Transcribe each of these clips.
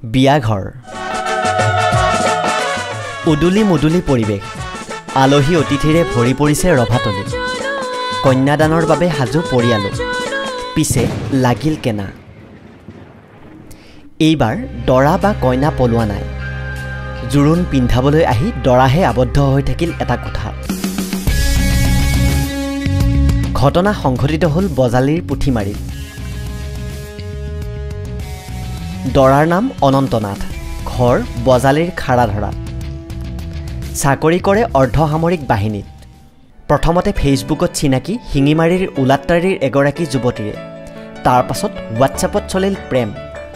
বিয়াঘৰ উদুলি মুদুলি পৰিৱেশ আলহী অতিথিৰে ভৰি পৰিছে ৰভাতলি কন্যাদানৰ বাবে হাজু পৰিয়ালো পিছে লাগিল কেনা এইবাৰ দৰা বা কইনা পলোৱা নাই জুৰুন পিন্ধাবলৈ আহি দৰাহে আবদ্ধ হৈ থাকিল এটা কোঠাত ঘটনা সংঘটিত হ'ল বজালীৰ পুথিমাৰীত দৰাৰ নাম অনন্তনাথ ঘৰ বজালীৰ খাৰাধৰাত চাকৰি কৰে অৰ্ধসামৰিক বাহিনীত প্ৰথমতে ফেচবুকত চিনাকি হিঙিমাৰীৰ উলাত্তাৰীৰ এগৰাকী যুৱতীৰে তাৰ পাছত হোৱাটছএপত চলিল প্ৰেম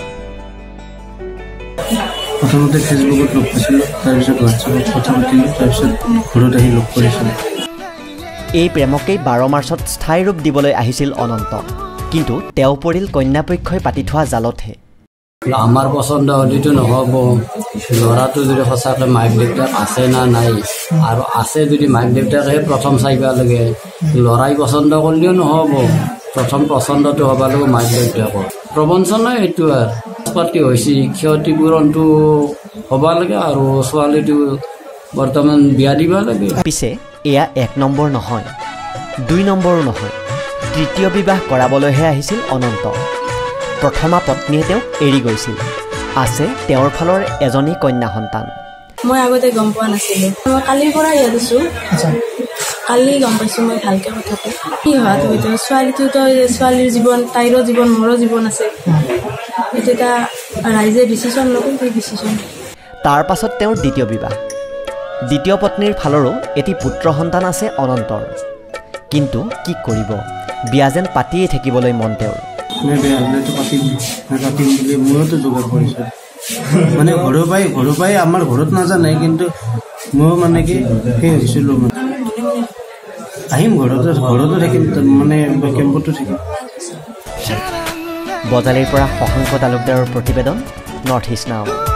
প্ৰথমতে ফেচবুকত লগ পাইছিলোঁ তাৰপিছত হোৱাটছএপত কথা পাতিলোঁ তাৰপিছত ঘৰত আহি লগ কৰিছিলোঁ এই প্ৰেমকেই 12 মাৰ্চত স্থায়ী ৰূপ দিবলৈ আহিছিল অনন্ত কিন্তু তেওঁ পৰিল কন্যাপক্ষই পাতি থোৱা জালতহে আমাৰ পছন্দ হলিটো নহ'ব ল'ৰাটো যদি সঁচাকৈ মাক দেউতাক আছে না নাই আৰু আছে যদি মাক দেউতাকে প্ৰথম চাইব লাগে ল'ৰাই পচন্দ কৰিলেও নহ'ব প্ৰথম পচন্দটো হ'ব লাগিব মাক দেউতাকৰ প্ৰবঞ্চনা এইটো আৰু পাতি হৈছে ক্ষতিপূৰণটো হ'ব লাগে আৰু ছোৱালীটো বৰ্তমান বিয়া দিব লাগে পিছে এয়া 1 নম্বৰ নহয় 2 নম্বৰো নহয় তৃতীয় বিবাহ কৰাবলৈহে আহিছিল অনন্ত প্ৰথমা পত্নীয়ে তেওঁক এৰি গৈছিল আছে তেওঁৰ ফালৰ এজনী কন্যা সন্তান মই আগতে গম পোৱা নাছিলোঁ মই কালিৰ পৰা ইয়াত আছোঁ কালি গম পাইছোঁ মই ভালকে কথাটো কি হয় তো ছোৱালীটোতো ছোৱালীৰ জীৱন তাইৰো জীৱন মোৰো জীৱন আছে এতিয়া ৰাইজে ডিচিশ্যন ল'ব সেই ডিচিশ্যন তাৰ পাছত তেওঁৰ দ্বিতীয় বিবাহ দ্বিতীয় পত্নীৰ ফালৰো এটি পুত্ৰ সন্তান আছে অনন্তৰ কিন্তু কি কৰিব বিয়া যেন পাতিয়ে থাকিবলৈ মন তেওঁৰ মই বেয়া হ'লেতো পাতিম বুলি মইতো যোগাৰ কৰিছোঁ মানে ঘৰৰ পৰাই আমাৰ ঘৰত নাজানে কিন্তু মই মানে কি সেই হৈছিলোঁ মানে আহিম ঘৰতো থাকিম মানে কেম্পতো থাকিম বজালীৰ পৰা শশাংক তালুকদাৰৰ প্ৰতিবেদন নৰ্থ ইষ্ট নাও